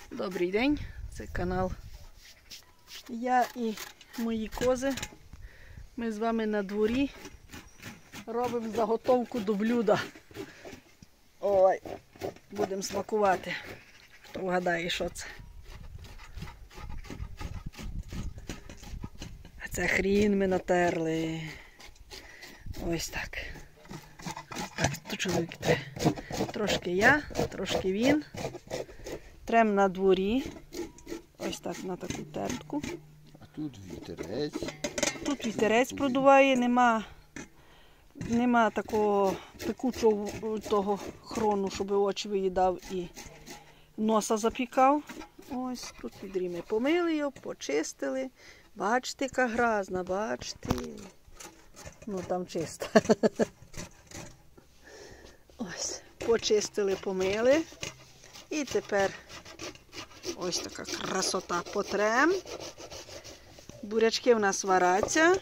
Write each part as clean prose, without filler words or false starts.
Добрий день, це канал Я і мої кози. Ми з вами на дворі робимо заготовку до блюда. Ой, будемо смакувати. Хто вгадає, що це? А це хрін ми натерли. Ось так. Так, то чоловік треба. Трошки я, трошки він. Трем на дворі. Ось так, на таку тертку. А тут вітерець. Тут вітерець продуває, нема такого пекучого того хрону, щоб очі виїдав і носа запікав. Ось тут відрі ми помили його, почистили. Бачите, яка грязна, бачите. Ну там чисто. Ось, почистили, помили. І тепер ось така красота потрем. Бурячки у нас варяться.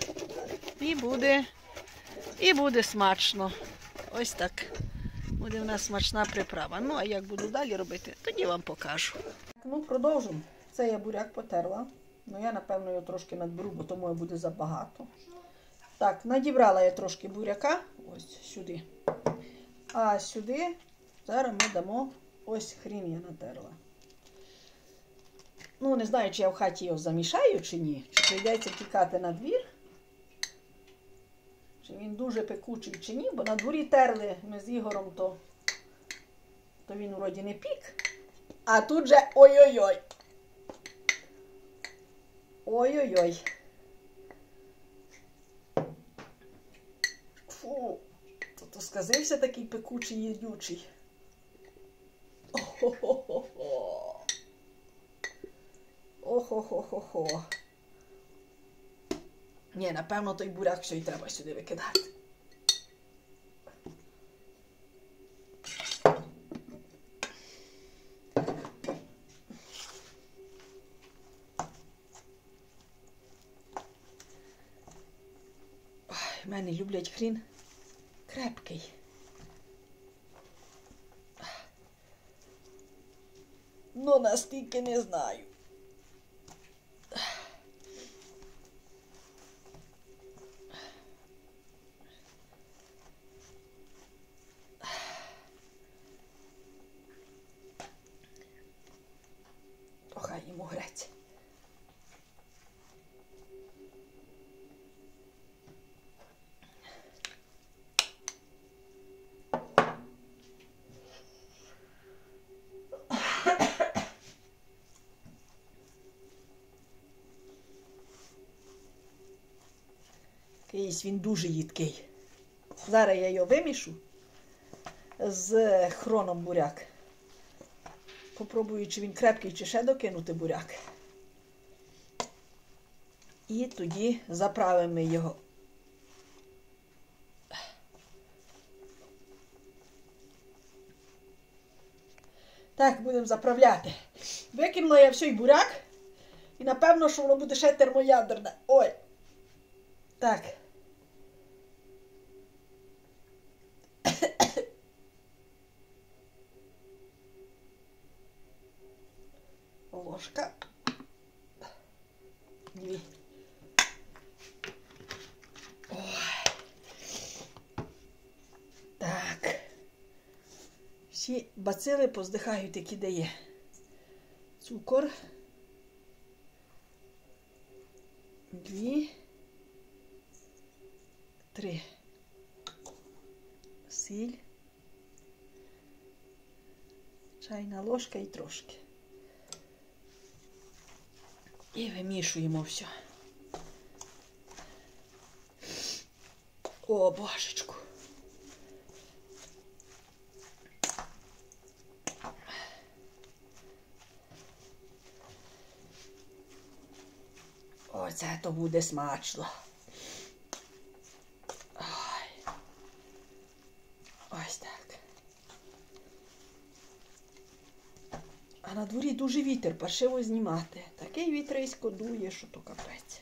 І буде смачно. Ось так. Буде в нас смачна приправа. Ну, а як буду далі робити, тоді вам покажу. Ну, продовжимо. Це я буряк потерла. Ну, я, напевно, його трошки надберу, бо тому буде забагато. Так, надібрала я трошки буряка. Ось сюди. А сюди зараз ми дамо ось хрін я натерла. Ну, не знаю, чи я в хаті його замішаю, чи ні. Чи прийдеться тікати на двір. Чи він дуже пекучий, чи ні. Бо на дворі терли ми з Ігорем, то він вроді не пік. А тут же ой-ой-ой. Ой-ой-ой. Фу. То сказився такий пекучий їдючий. О-хо-хо-хо-хо. Охо-хо-хо-хо. Ні, напевно, той буряк все й треба сюди викидати. Ой, в мене люблять хрін крепкий. Ну, настільки не знаю. Хай йому греться. Якийсь він дуже їдкий. Зараз я його вимішу з хроном буряк. Попробую, чи він крепкий, чи ще докинути буряк. І тоді заправимо його. Так, будемо заправляти. Викинула я всій буряк. І напевно, що воно буде ще термоядерне. Ой. Так. Ложка. Дві. Ой. Так. Всі бацили поздихають, які дає. Цукор. 2. 3. Сіль. Чайна ложка і трошки. І вимішуємо все. О, божечку. Оце то буде смачно. Ой. Ось так. А на дворі дуже вітер, паршиво знімати. Такий вітрисько дує, що то капець.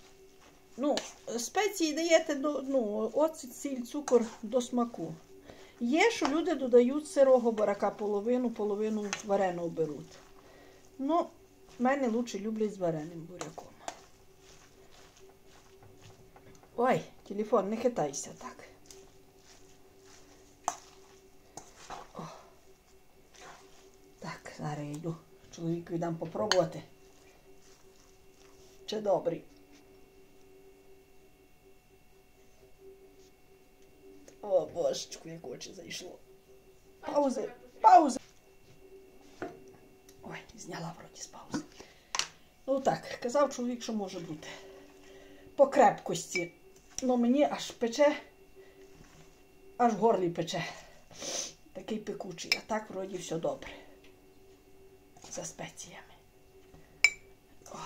Ну, спеції даєте, оцет, сіль, цукор до смаку. Є, що люди додають сирого буряка половину, половину вареного беруть. Ну, в мене лучше люблять з вареним буряком. Ой, телефон, не хитайся так. О. Так, зараз я йду. Чоловікові дам попробувати. Чи добрий. О, божечку, як очі зайшло. Паузи, пауза. Ой, зняла вроді з паузи. Ну так, казав чоловік, що може бути. По крепкості. Ну мені аж пече, аж в горлі пече. Такий пекучий. А так вроді все добре. За спеціями. О.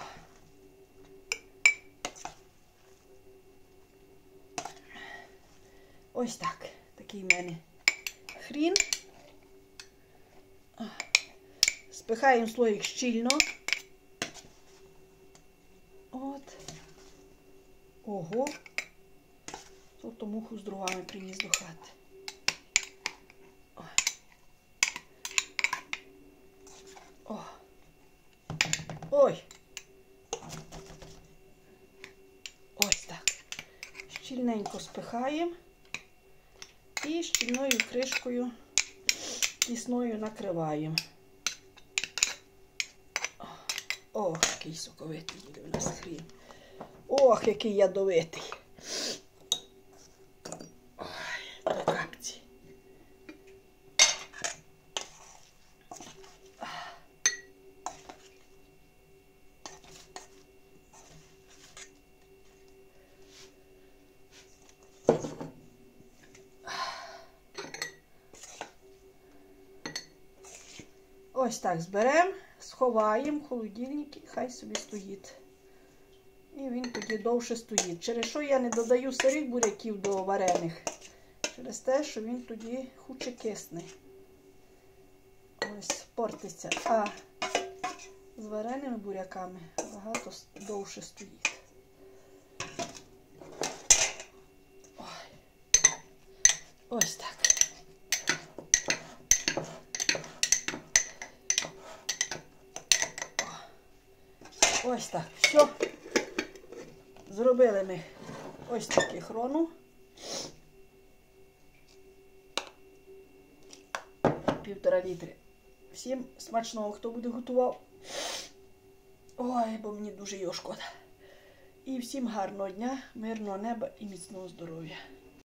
Ось так. Такий в мене хрін. Спихаємо слоїк щільно. От. Ого. Тобто муху з дровами приніс до хати. О. О. Ой. Ось так. Щільненько спихаємо. І щільною кришкою тісною накриваємо. Ох, який соковитий буде у нас хрін. Ох, який ядовитий. Ой, до капці. Ось так зберемо, сховаємо в холодильник і хай собі стоїть. І він тоді довше стоїть. Через що я не додаю сирих буряків до варених? Через те, що він тоді хуче кисне. Ось, портиться. А з вареними буряками багато довше стоїть. Ой. Ось так. Ось так. Все. Зробили ми ось таку хрону. 1,5 літри. Всім смачного, хто буде готував. Ой, бо мені дуже його шкода. І всім гарного дня, мирного неба і міцного здоров'я.